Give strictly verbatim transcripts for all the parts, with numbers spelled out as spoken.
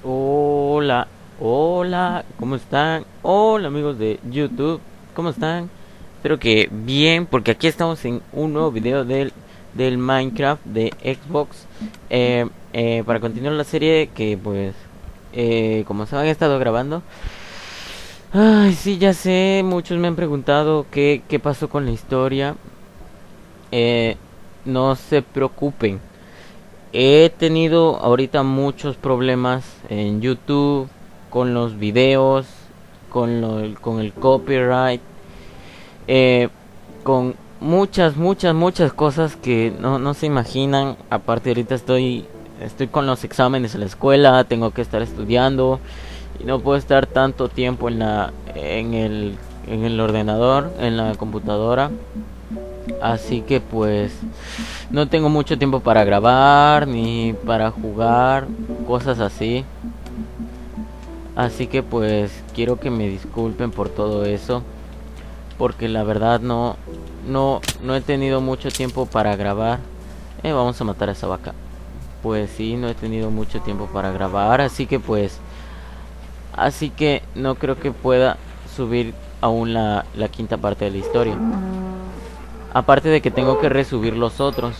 Hola, hola, ¿cómo están? Hola amigos de YouTube, ¿cómo están? Espero que bien, porque aquí estamos en un nuevo video del, del Minecraft de Xbox. Eh, eh, para continuar la serie que pues, eh, como se han estado grabando. Ay, sí, ya sé, muchos me han preguntado qué, qué pasó con la historia. Eh, no se preocupen. He tenido ahorita muchos problemas en YouTube con los videos, con, lo, con el copyright, eh, con muchas, muchas, muchas cosas que no, no se imaginan. Aparte ahorita estoy, estoy con los exámenes en la escuela, tengo que estar estudiando y no puedo estar tanto tiempo en la, en el, en el ordenador, en la computadora. Así que pues no tengo mucho tiempo para grabar ni para jugar, cosas así. Así que pues quiero que me disculpen por todo eso, porque la verdad no no no he tenido mucho tiempo para grabar. Eh, vamos a matar a esa vaca. Pues sí, no he tenido mucho tiempo para grabar, así que pues así que no creo que pueda subir aún la, la quinta parte de la historia. Aparte de que tengo que resubir los otros.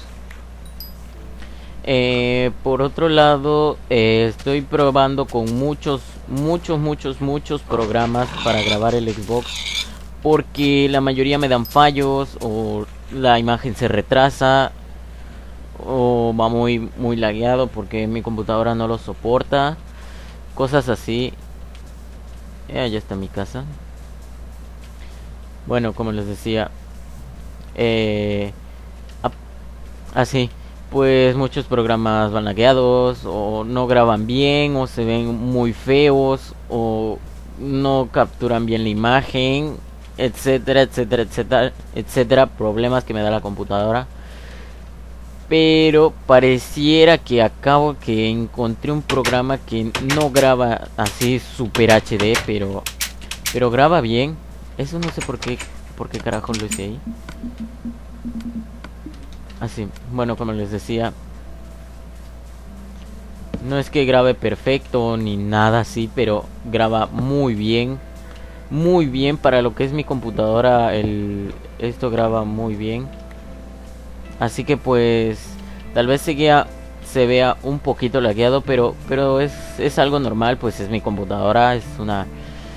Eh, por otro lado, eh, estoy probando con muchos, muchos, muchos, muchos programas para grabar el Xbox. Porque la mayoría me dan fallos o la imagen se retrasa o va muy, muy lagueado porque mi computadora no lo soporta. Cosas así. Eh, ya está mi casa. Bueno, como les decía. Eh, así. Pues muchos programas van lagueados o no graban bien o se ven muy feos o no capturan bien la imagen, etcétera, etcétera, etcétera, etcétera, problemas que me da la computadora. Pero pareciera que acabo que encontré un programa que no graba así super H D, pero pero graba bien. Eso no sé por qué por qué carajo lo hice ahí. Así, bueno, como les decía, no es que grabe perfecto ni nada así, pero graba muy bien. Muy bien para lo que es mi computadora. El, esto graba muy bien. Así que pues tal vez seguía, se vea un poquito lagueado, pero pero es, es algo normal, pues es mi computadora, es una...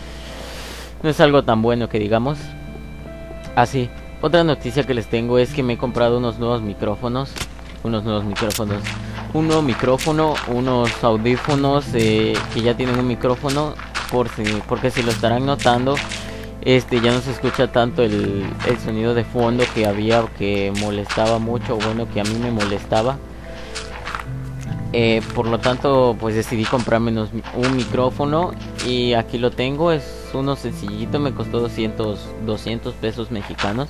No es algo tan bueno que digamos. Así, otra noticia que les tengo es que me he comprado unos nuevos micrófonos. Unos nuevos micrófonos. Un nuevo micrófono, unos audífonos eh, que ya tienen un micrófono. Por si, porque si lo estarán notando, este ya no se escucha tanto el, el sonido de fondo que había, que molestaba mucho, bueno, que a mí me molestaba. Eh, por lo tanto, pues decidí comprarme unos, un micrófono y aquí lo tengo. Es uno sencillito, me costó doscientos, doscientos pesos mexicanos.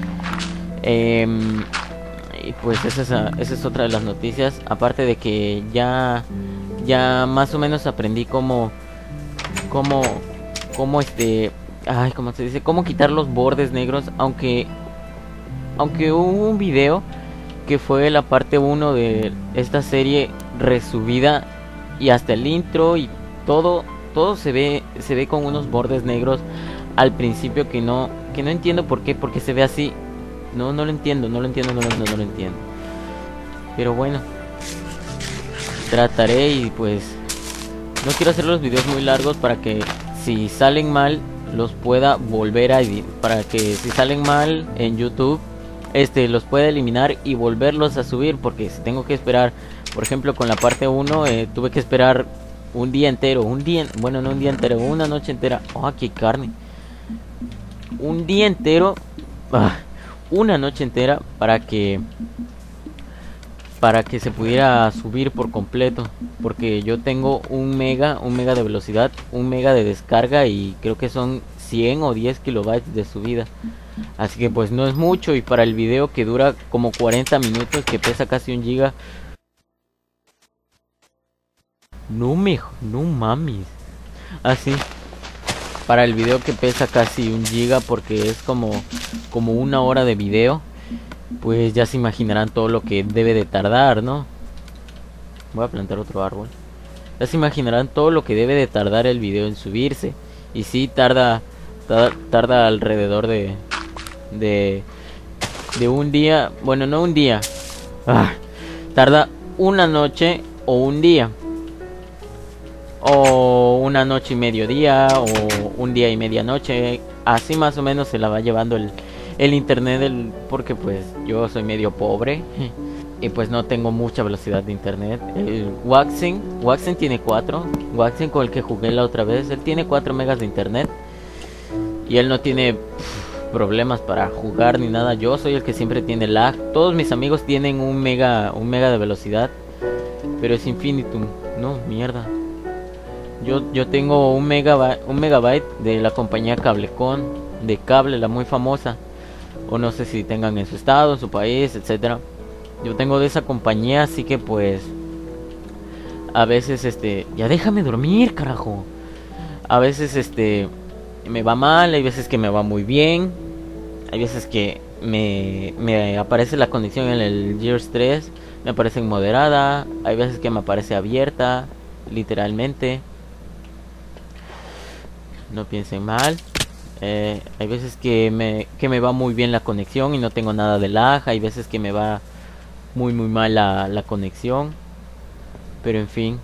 Eh, y pues esa es, esa es otra de las noticias. Aparte de que ya, ya más o menos aprendí cómo, cómo, cómo este, ay, cómo se dice, cómo quitar los bordes negros. Aunque, aunque hubo un video que fue la parte uno de esta serie resubida y hasta el intro y todo todo se ve se ve con unos bordes negros al principio que no que no entiendo por qué porque se ve así. No no lo entiendo, no lo entiendo, no lo, no, no lo entiendo. Pero bueno, trataré y pues no quiero hacer los videos muy largos para que si salen mal los pueda volver a editar, para que si salen mal en YouTube este los pueda eliminar y volverlos a subir, porque si tengo que esperar, por ejemplo con la parte uno eh, tuve que esperar un día entero, un día, bueno no un día entero, una noche entera. Oh, aquí carne. Un día entero, ah, una noche entera para que para que se pudiera subir por completo, porque yo tengo un mega, un mega de velocidad, un mega de descarga y creo que son cien o diez kilobytes de subida. Así que pues no es mucho y para el video que dura como cuarenta minutos, que pesa casi un giga. No me, no mames. Así, para el video que pesa casi un giga porque es como, como una hora de video. Pues ya se imaginarán todo lo que debe de tardar, ¿no? Voy a plantar otro árbol. Ya se imaginarán todo lo que debe de tardar el video en subirse. Y sí, tarda, tarda, tarda alrededor de, de, de un día, bueno, no un día, ah, tarda una noche o un día. O una noche y mediodía, o un día y medianoche. Así más o menos se la va llevando el, el internet, el, porque pues yo soy medio pobre y pues no tengo mucha velocidad de internet. El Waxing, Waxing tiene cuatro. Waxing, con el que jugué la otra vez, él tiene cuatro megas de internet. Y él no tiene pff, problemas para jugar ni nada. Yo soy el que siempre tiene lag. Todos mis amigos tienen un mega, un mega de velocidad, pero es infinitum. No, mierda. Yo, yo tengo un megabyte, un megabyte de la compañía Cablecon, de cable, la muy famosa. O no sé si tengan en su estado, en su país, etcétera. Yo tengo de esa compañía, así que pues a veces este, ya déjame dormir, carajo. A veces este me va mal, hay veces que me va muy bien. Hay veces que me, me aparece la conexión en el Gears tres, me aparece en moderada, hay veces que me aparece abierta, literalmente. No piensen mal. Eh, hay veces que me, que me va muy bien la conexión y no tengo nada de lag. Hay veces que me va muy muy mal la, la conexión. Pero en fin.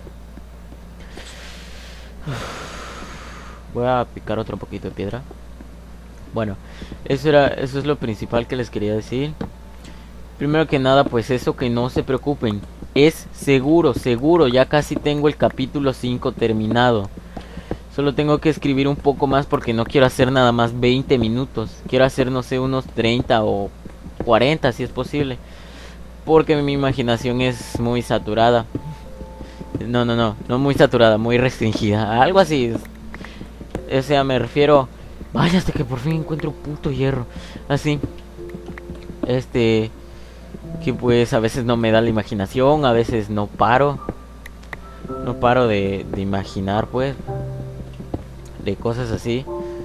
Voy a picar otro poquito de piedra. Bueno, eso era, eso es lo principal que les quería decir. Primero que nada, pues eso, que no se preocupen. Es seguro, seguro. Ya casi tengo el capítulo cinco terminado. Solo tengo que escribir un poco más porque no quiero hacer nada más veinte minutos. Quiero hacer, no sé, unos treinta o cuarenta si es posible. Porque mi imaginación es muy saturada. No, no, no, no muy saturada, muy restringida. Algo así. O sea, me refiero... Vaya, hasta que por fin encuentro puto hierro. Así. Este... Que pues a veces no me da la imaginación, a veces no paro. No paro de, de imaginar, pues. De cosas así.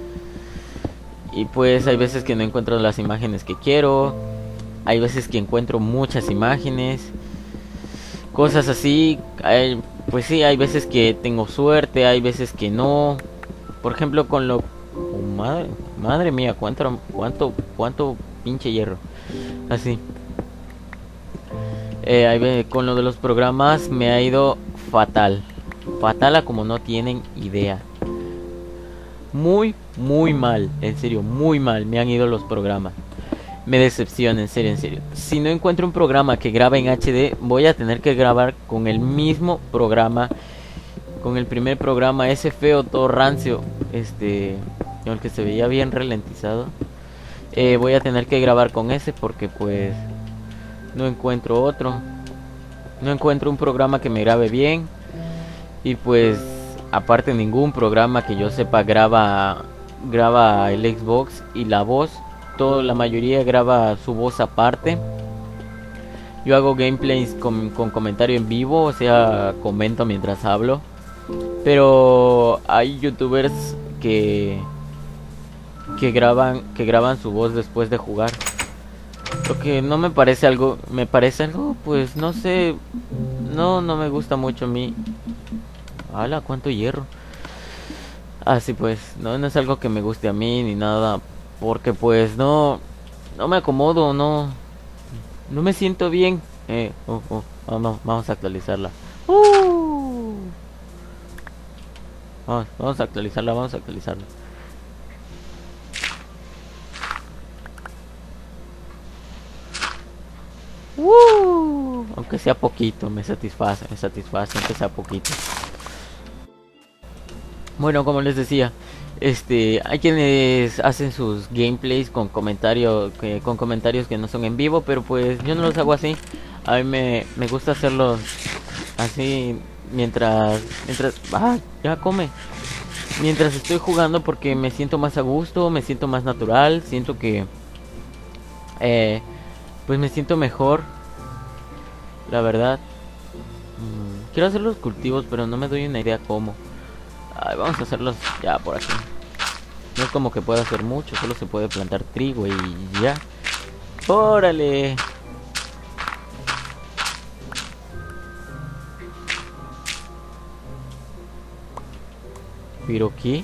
Y pues hay veces que no encuentro las imágenes que quiero. Hay veces que encuentro muchas imágenes. Cosas así. Hay, pues sí, hay veces que tengo suerte, hay veces que no. Por ejemplo, con lo... Oh, madre, madre mía, cuánto, cuánto, cuánto pinche hierro. Así. Eh, hay, con lo de los programas me ha ido fatal. Fatal a como no tienen idea. Muy, muy mal. En serio, muy mal me han ido los programas. Me decepciona, en serio, en serio. Si no encuentro un programa que grabe en H D, voy a tener que grabar con el mismo programa. Con el primer programa, ese feo, todo rancio. Este... el que se veía bien ralentizado. Eh, voy a tener que grabar con ese porque pues... no encuentro otro. No encuentro un programa que me grabe bien. Y pues... aparte ningún programa que yo sepa graba... graba el Xbox y la voz. Todo, la mayoría graba su voz aparte. Yo hago gameplays con, con comentario en vivo, o sea, comento mientras hablo. Pero hay youtubers que que graban que graban su voz después de jugar. Lo que no me parece algo, me parece algo, pues no sé, no no me gusta mucho a mí. ¡Hala, cuánto hierro! Así pues, no no es algo que me guste a mí ni nada, porque pues no no me acomodo, no no me siento bien. Eh, oh, oh, vamos, vamos a actualizarla. Uh. Vamos, vamos a actualizarla, vamos a actualizarla. Uh. Aunque sea poquito, me satisface, me satisface, aunque sea poquito. Bueno, como les decía, este, hay quienes hacen sus gameplays con comentarios, que, con comentarios que no son en vivo, pero pues yo no los hago así. A mí me, me gusta hacerlos así mientras, mientras, ah, ya come. Mientras estoy jugando porque me siento más a gusto, me siento más natural, siento que, eh, pues me siento mejor, la verdad. Mm, quiero hacer los cultivos, pero no me doy una idea cómo. Ay, vamos a hacerlos ya por aquí. No es como que pueda hacer mucho, solo se puede plantar trigo y ya. ¡Órale! ¿Pero qué?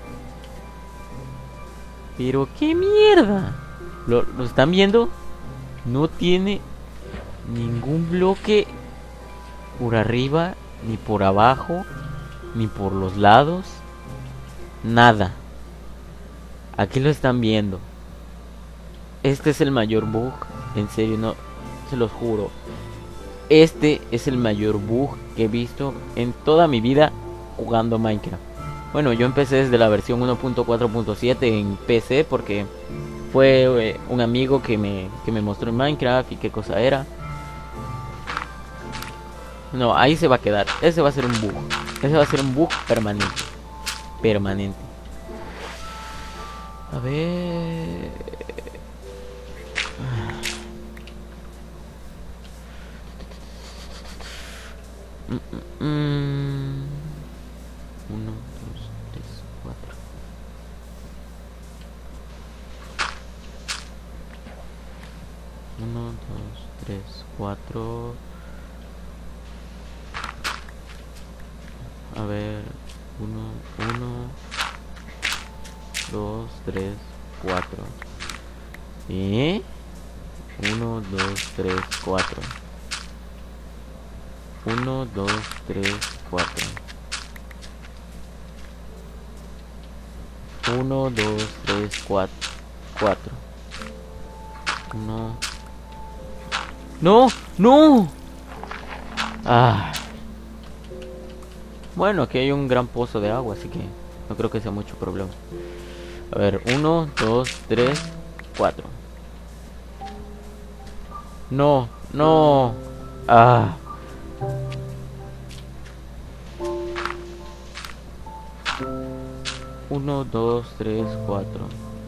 ¿Pero qué mierda? ¿Lo, lo están viendo? No tiene ningún bloque por arriba, ni por abajo, ni por los lados. Nada. Aquí lo están viendo. Este es el mayor bug. En serio, no. Se los juro. Este es el mayor bug que he visto en toda mi vida jugando Minecraft. Bueno, yo empecé desde la versión uno punto cuatro punto siete en P C porque fue eh, un amigo que me, que me mostró en Minecraft y qué cosa era. No, ahí se va a quedar. Ese va a ser un bug. Ese va a ser un bug permanente. Permanente. A ver... Mm, mm, mm. Uno, dos, tres, cuatro. Uno, dos, tres, cuatro. A ver, uno, uno, dos, tres, cuatro. ¿Eh? Uno, dos, tres, cuatro. Uno, dos, tres, cuatro. Uno, dos, tres, cuatro. Cuatro. No. No, no. Ah. Bueno, aquí hay un gran pozo de agua, así que no creo que sea mucho problema. A ver, uno, dos, tres, cuatro. No, no. Ah. Uno, dos, tres, cuatro.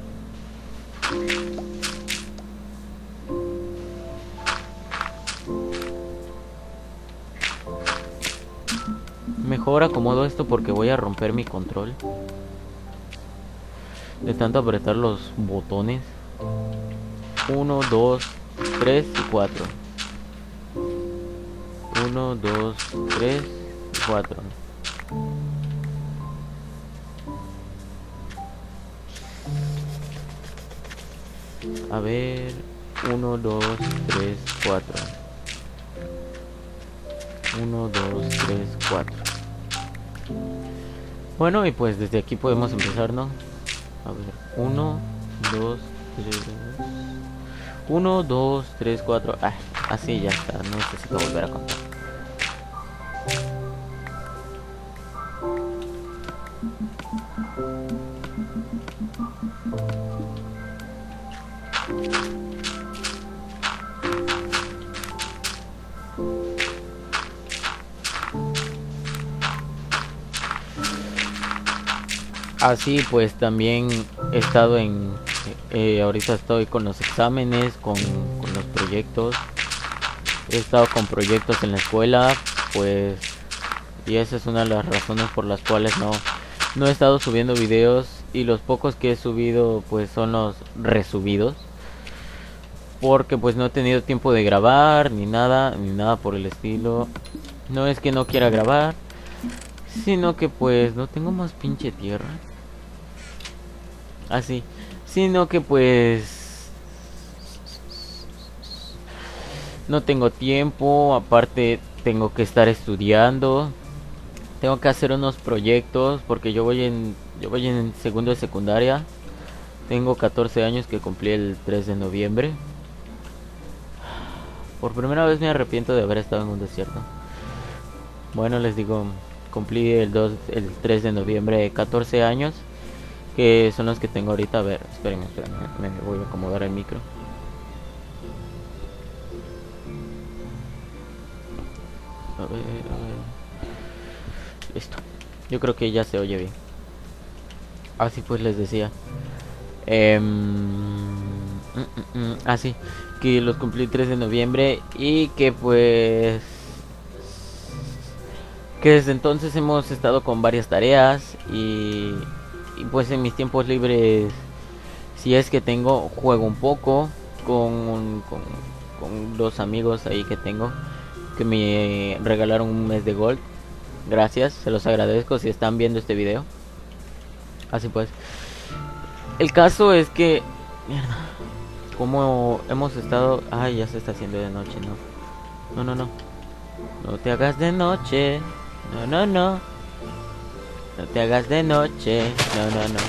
Mejor acomodo esto porque voy a romper mi control de tanto apretar los botones. Uno, dos, tres y cuatro. Uno, dos, tres y cuatro. A ver, uno, dos, tres, cuatro. Uno, dos, tres, cuatro. Bueno, y pues desde aquí podemos empezar, ¿no? A ver, uno, dos, tres. Uno, dos, tres, cuatro. Ah, así ya está, no necesito volver a contar. Así pues también he estado en eh, ahorita estoy con los exámenes, con, con los proyectos. He estado con proyectos en la escuela, pues, y esa es una de las razones por las cuales no no he estado subiendo videos, y los pocos que he subido pues son los resubidos, porque pues no he tenido tiempo de grabar ni nada, ni nada por el estilo. No es que no quiera grabar, sino que pues no tengo más pinche tierra. Así, sino que pues no tengo tiempo, aparte tengo que estar estudiando, tengo que hacer unos proyectos porque yo voy en yo voy en segundo de secundaria. Tengo catorce años, que cumplí el tres de noviembre. Por primera vez me arrepiento de haber estado en un desierto. Bueno, les digo, cumplí el dos el tres de noviembre catorce años, que son los que tengo ahorita. A ver, espérenme, espérenme, me voy a acomodar el micro. A ver, a ver. Listo. Yo creo que ya se oye bien. Así pues les decía. Eh, mm, mm, mm, así que los cumplí el tres de noviembre y que pues que desde entonces hemos estado con varias tareas y y pues en mis tiempos libres, si es que tengo, juego un poco con, con, con dos amigos ahí que tengo, que me regalaron un mes de Gold. Gracias, se los agradezco si están viendo este video. Así pues, el caso es que, mierda, como hemos estado, ay, ya se está haciendo de noche, no, no, no, no, no te hagas de noche, no, no, no, no te hagas de noche, no, no, no.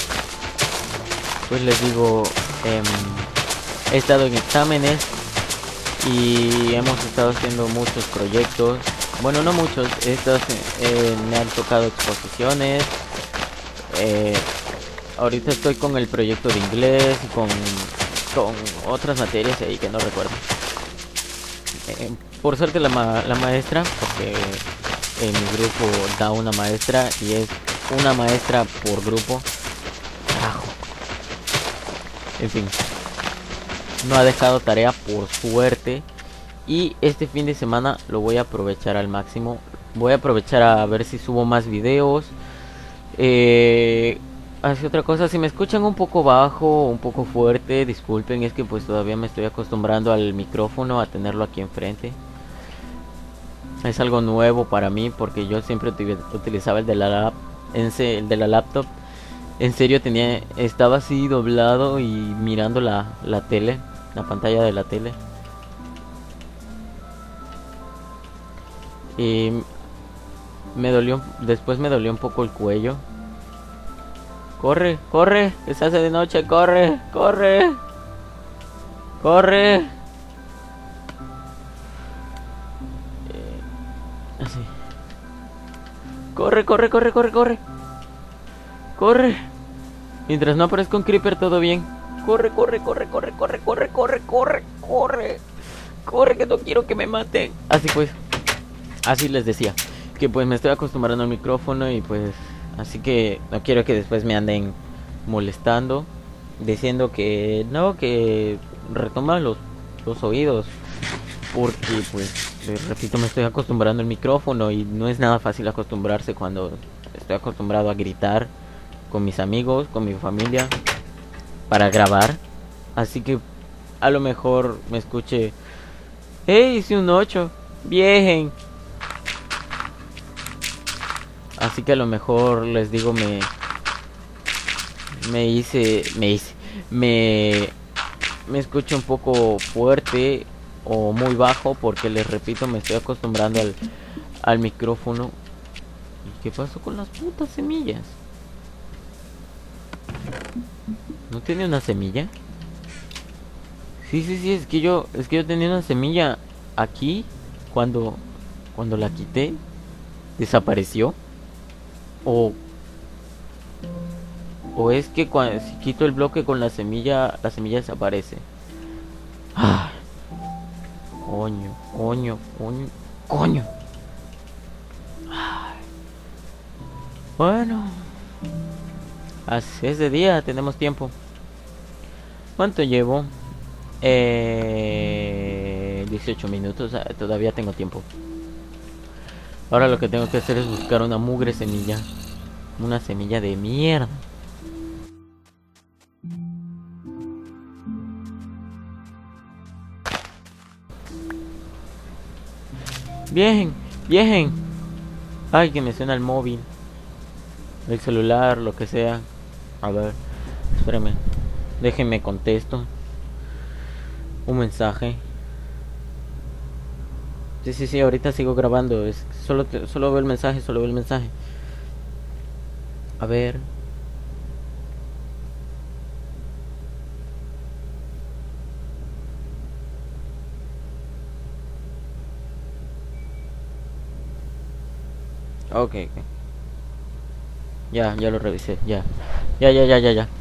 Pues les digo, eh, he estado en exámenes y hemos estado haciendo muchos proyectos. Bueno, no muchos, estos eh, me han tocado exposiciones. Eh, ahorita estoy con el proyecto de inglés y con, con otras materias ahí que no recuerdo. Eh, por suerte la, ma la maestra, porque en mi grupo da una maestra y es una maestra por grupo. Carajo. En fin, no ha dejado tarea por suerte. Y este fin de semana lo voy a aprovechar al máximo. Voy a aprovechar a ver si subo más videos. Eh, así otra cosa, si me escuchan un poco bajo, un poco fuerte, disculpen, es que pues todavía me estoy acostumbrando al micrófono, a tenerlo aquí enfrente. Es algo nuevo para mí porque yo siempre utilizaba el de la, lap el de la laptop. En serio tenía, estaba así doblado y mirando la, la tele, la pantalla de la tele. Y me dolió, después me dolió un poco el cuello. Corre, corre, que se hace de noche, corre, corre, corre. Eh, así. Corre, corre, corre, corre, corre. Corre. Mientras no aparezca un creeper, todo bien. Corre, corre, corre, corre, corre, corre, corre, corre, corre. Corre, que no quiero que me maten. Así pues. Así les decía, que pues me estoy acostumbrando al micrófono y pues así que no quiero que después me anden molestando, diciendo que no, que retoma los, los oídos, porque pues les repito, me estoy acostumbrando al micrófono y no es nada fácil acostumbrarse cuando estoy acostumbrado a gritar con mis amigos, con mi familia, para grabar. Así que a lo mejor me escuche, hey, hice un ocho, viejen. Así que a lo mejor les digo me me hice me hice me me escucho un poco fuerte o muy bajo porque les repito me estoy acostumbrando al al micrófono. ¿Y qué pasó con las putas semillas? ¿No tiene una semilla? Sí, sí, sí, es que yo es que yo tenía una semilla aquí cuando cuando la quité desapareció. O, o es que cuando si quito el bloque con la semilla, la semilla desaparece. Ah, coño, coño, coño, coño. Ay. Bueno, así es de día, tenemos tiempo. ¿Cuánto llevo? Eh, dieciocho minutos, todavía tengo tiempo. Ahora lo que tengo que hacer es buscar una mugre semilla. Una semilla de mierda. Bien, bien. Ay, que me suena el móvil. El celular, lo que sea. A ver, espérame. Déjenme contesto. Un mensaje. Sí, sí, sí, ahorita sigo grabando. Es solo, te, solo veo el mensaje, solo veo el mensaje. A ver. Ok, ok. Ya, ya lo revisé, ya. Ya, ya, ya, ya, ya.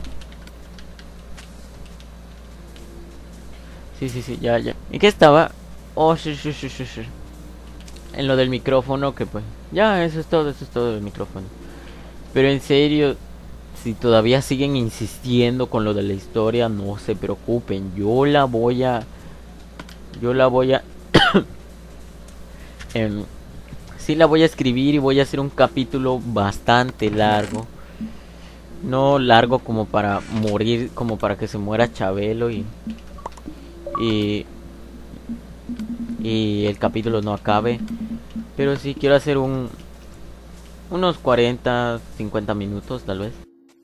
Sí, sí, sí, ya, ya. ¿Y qué estaba? Oh, sí, sí, sí, sí, sí. En lo del micrófono, que pues... Ya, eso es todo, eso es todo del micrófono. Pero en serio, si todavía siguen insistiendo con lo de la historia, no se preocupen. Yo la voy a... Yo la voy a... eh, sí la voy a escribir y voy a hacer un capítulo bastante largo. No largo como para morir, como para que se muera Chabelo y... Y... Y el capítulo no acabe. Pero sí quiero hacer un... Unos cuarenta, cincuenta minutos tal vez.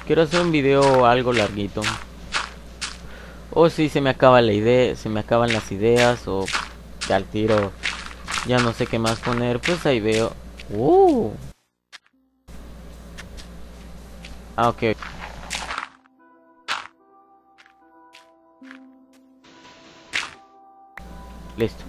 Quiero hacer un video algo larguito. O si se me acaba la idea, se me acaban las ideas o ya al tiro ya no sé qué más poner, pues ahí veo. Uh. Ah, ok. Listo.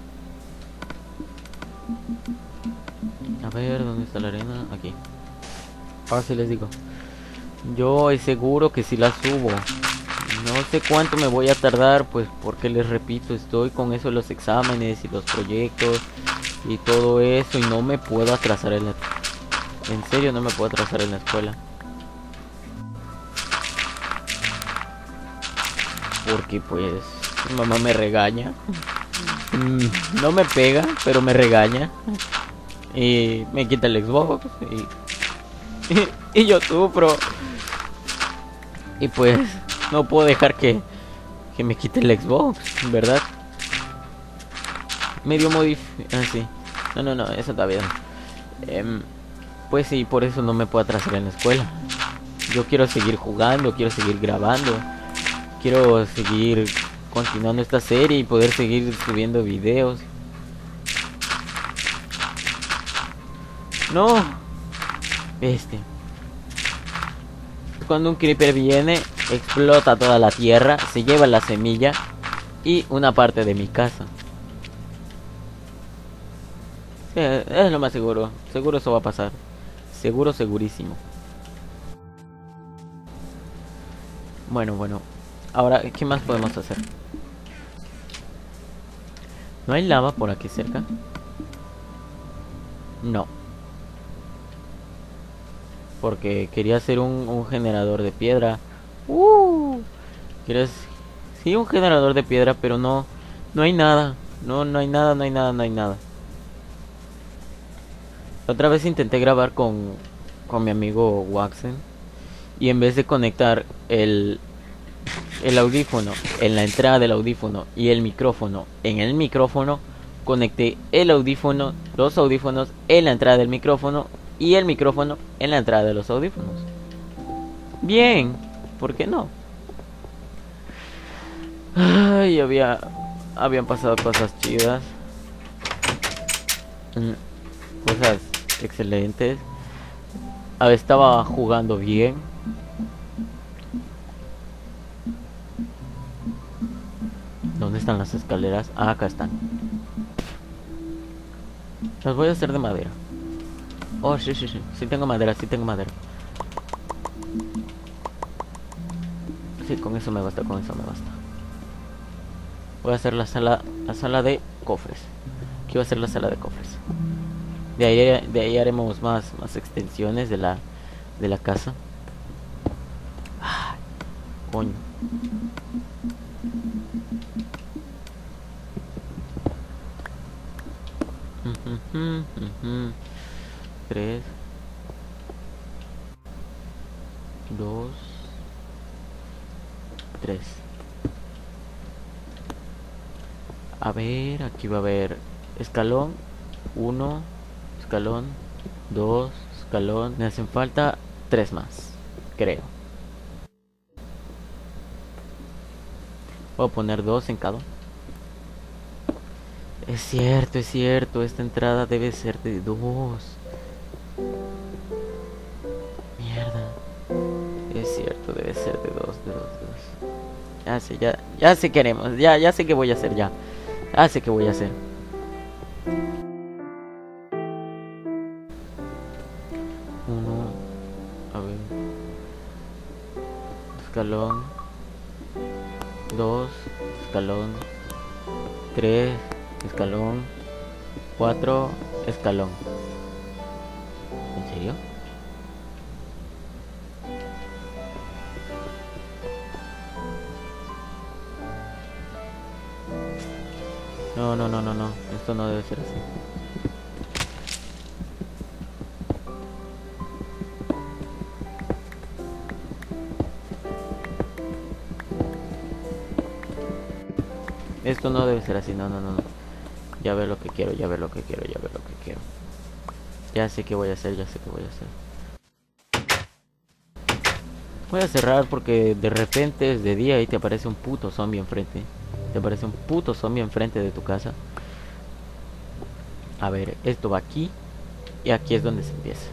A ver, ¿dónde está la arena? Aquí. Ahora sí les digo. Yo es seguro que si la subo. No sé cuánto me voy a tardar, pues porque les repito, estoy con eso de los exámenes y los proyectos y todo eso y no me puedo atrasar en la... En serio no me puedo atrasar en la escuela. Porque pues mi mamá me regaña. Mm, no me pega, pero me regaña. Y me quita el Xbox y, y, y yo sufro. Y pues no puedo dejar que, que me quite el Xbox, ¿verdad? Medio modif... Ah, sí. No, no, no, eso está bien. Eh, pues sí, por eso no me puedo atrasar en la escuela. Yo quiero seguir jugando, quiero seguir grabando. Quiero seguir continuando esta serie y poder seguir subiendo videos. No. Este. Cuando un creeper viene, explota toda la tierra, se lleva la semilla y una parte de mi casa. Sí, es lo más seguro. Seguro eso va a pasar. Seguro, segurísimo. Bueno, bueno. Ahora, ¿qué más podemos hacer? ¿No hay lava por aquí cerca? No. Porque quería hacer un, un generador de piedra. Uh, ¿Quieres? Sí, un generador de piedra, pero no, no hay nada. No, no hay nada, no hay nada, no hay nada. Otra vez intenté grabar con, con mi amigo Waxen. Y en vez de conectar el, el audífono en la entrada del audífono y el micrófono en el micrófono, conecté el audífono, los audífonos en la entrada del micrófono y el micrófono en la entrada de los audífonos. Bien, ¿por qué no? Ay, había habían pasado cosas chidas, cosas excelentes. A ver, estaba jugando bien. ¿Dónde están las escaleras? Ah, acá están. Las voy a hacer de madera. Oh, sí, sí, sí. Sí tengo madera, sí tengo madera. Sí, con eso me basta, con eso me basta. Voy a hacer la sala, la sala de cofres. Aquí va a ser la sala de cofres. De ahí, de ahí haremos más, más extensiones de la, de la casa. Ah, coño. Tres, dos, tres. A ver, aquí va a haber escalón, uno, escalón, dos, escalón. Me hacen falta tres más, creo. Voy a poner dos en cada. Es cierto, es cierto, esta entrada debe ser de dos. Mierda. Es cierto, debe ser de dos, de dos, de dos. Ya sé, ya, ya sé qué haremos, ya, ya sé qué voy a hacer ya. Ya sé qué voy a hacer. Uno, a ver. Escalón. Dos, escalón. Tres, escalón. Cuatro, escalón. ¿En serio? No, no, no, no, no. Esto no debe ser así. Esto no debe ser así, no, no, no, no. Ya veo lo que quiero, ya veo lo que quiero, ya veo lo que quiero. Ya sé qué voy a hacer, ya sé qué voy a hacer. Voy a cerrar porque de repente es de día y te aparece un puto zombie enfrente. Te aparece un puto zombie enfrente de tu casa. A ver, esto va aquí. Y aquí es donde se empieza.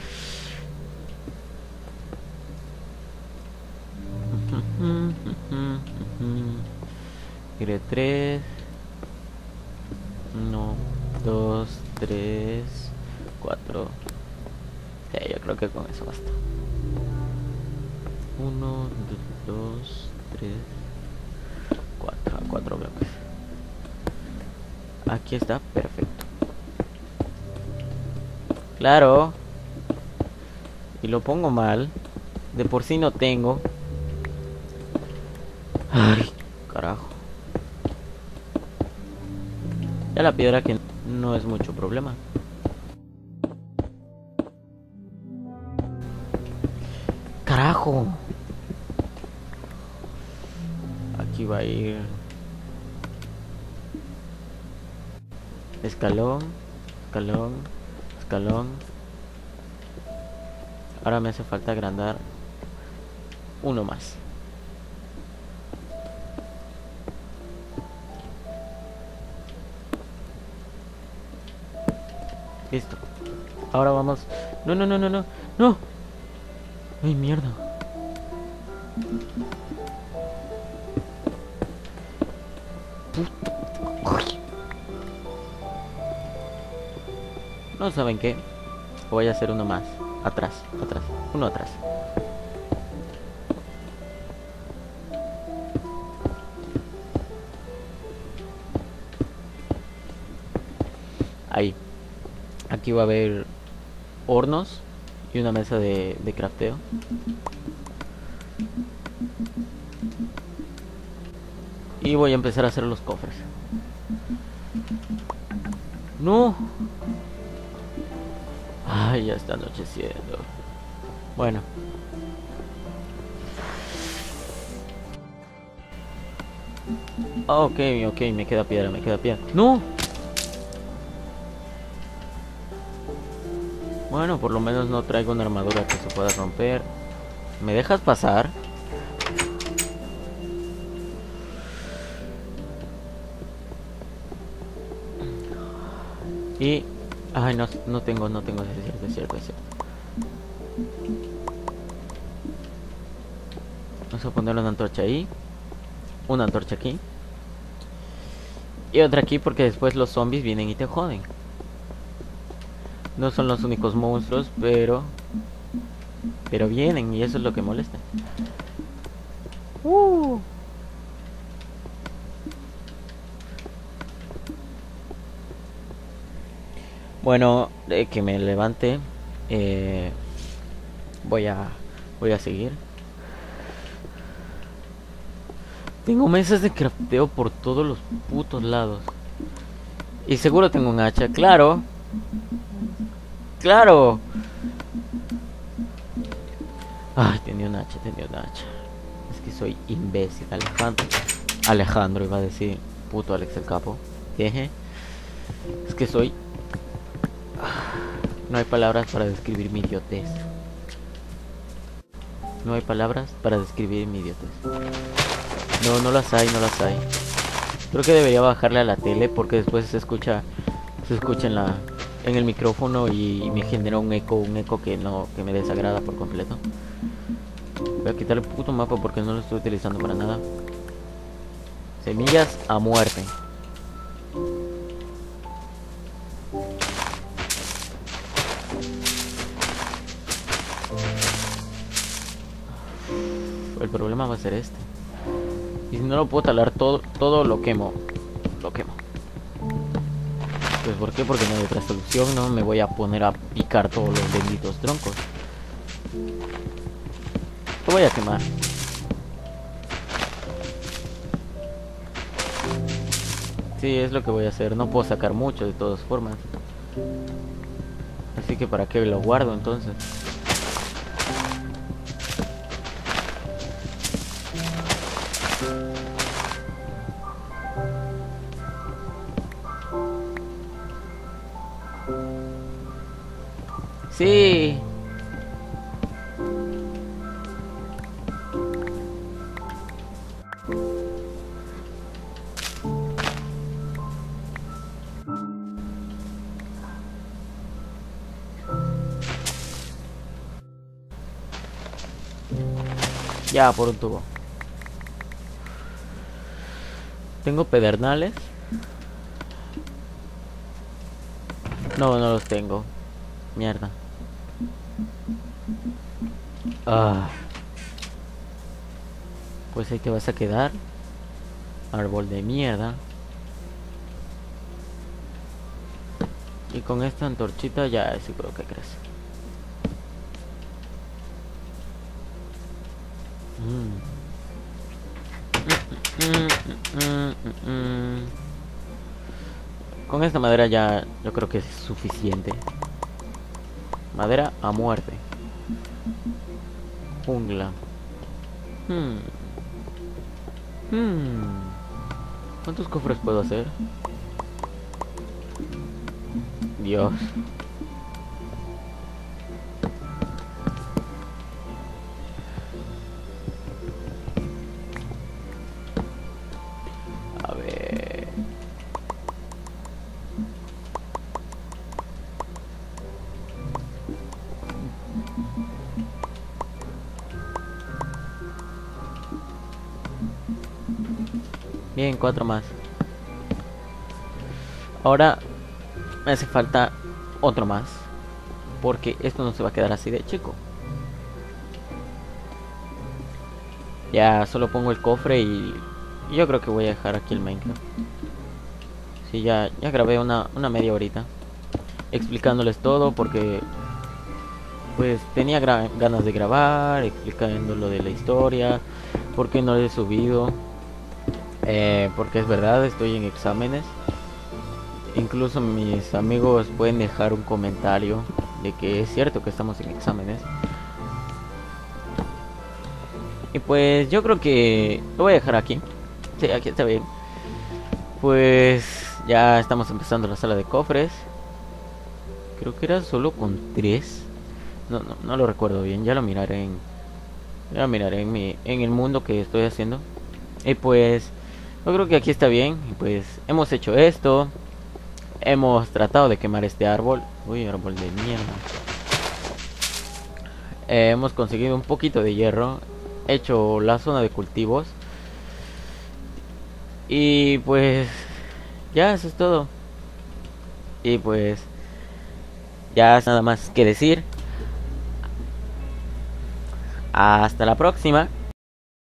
Quiere tres. Uno, dos, tres, cuatro. Sí, yo creo que con eso basta. Uno, dos, tres, cuatro. Cuatro bloques. Aquí está, perfecto. Claro. Y lo pongo mal. De por sí no tengo. Ay, carajo. Ya la piedra que no es mucho problema. Carajo. Aquí va a ir escalón, escalón, escalón. Ahora me hace falta agrandar uno más. Listo. Ahora vamos. No, no, no, no, no. No. Ay, mierda. Puta. No, ¿saben qué? Voy a hacer uno más. Atrás, atrás. Uno atrás. Ahí. Aquí va a haber hornos y una mesa de, de crafteo. Y voy a empezar a hacer los cofres. No. Ay, ya está anocheciendo. Bueno. Ok, ok, me queda piedra, me queda piedra. ¡No! Bueno, por lo menos no traigo una armadura que se pueda romper. ¿Me dejas pasar? Y... Ay, no, no tengo, no tengo, es cierto, es cierto, es cierto. Vamos a poner una antorcha ahí. Una antorcha aquí. Y otra aquí porque después los zombies vienen y te joden. No son los únicos monstruos, pero... Pero vienen y eso es lo que molesta. Uh. Bueno, de que me levante. Eh, voy a... Voy a seguir. Tengo mesas de crafteo por todos los putos lados. Y seguro tengo un hacha, claro. ¡Claro! Ay, tenía un hacha, tenía un hacha. Es que soy imbécil, Alejandro. Alejandro iba a decir, puto Alex el Capo. Jeje. Es que soy... No hay palabras para describir mi idiotez. No hay palabras para describir mi idiotez. No, no las hay, no las hay. Creo que debería bajarle a la tele porque después se escucha... Se escucha en la... En el micrófono y me genera un eco, un eco que no, que me desagrada por completo. Voy a quitar el puto mapa porque no lo estoy utilizando para nada. Semillas a muerte. El problema va a ser este. Y si no lo puedo talar todo, todo lo quemo. Lo quemo. Pues ¿por qué? Porque no hay otra solución, no me voy a poner a picar todos los benditos troncos. Lo voy a quemar. Sí, es lo que voy a hacer. No puedo sacar mucho de todas formas. Así que para qué lo guardo entonces. Sí. Ya, por un tubo. ¿Tengo pedernales? No, no los tengo. Mierda. Ah. Pues ahí te vas a quedar. Árbol de mierda. Y con esta antorchita ya seguro que crece. Mm. Mm, mm, mm, mm. Con esta madera ya yo creo que es suficiente. Madera a muerte. Jungla. Hmm. Hmm. ¿Cuántos cofres puedo hacer? Dios. A ver. Bien, cuatro más. Ahora me hace falta otro más. Porque esto no se va a quedar así de chico. Ya solo pongo el cofre y yo creo que voy a dejar aquí el Minecraft. Sí, ya, ya grabé una, una media horita explicándoles todo porque pues tenía ganas de grabar, explicando lo de la historia, porque no lo he subido, eh, porque es verdad, estoy en exámenes. Incluso mis amigos pueden dejar un comentario de que es cierto que estamos en exámenes. Y pues yo creo que lo voy a dejar aquí. Sí, aquí está bien. Pues ya estamos empezando la sala de cofres. Creo que era solo con tres. No, no, no lo recuerdo bien. Ya lo miraré en. Ya lo miraré en mi. En el mundo que estoy haciendo. Y pues. Yo creo que aquí está bien. Y pues hemos hecho esto. Hemos tratado de quemar este árbol. Uy, árbol de mierda. Eh, hemos conseguido un poquito de hierro. Hecho la zona de cultivos. Y pues. Ya, eso es todo. Y pues. Ya es nada más que decir. Hasta la próxima.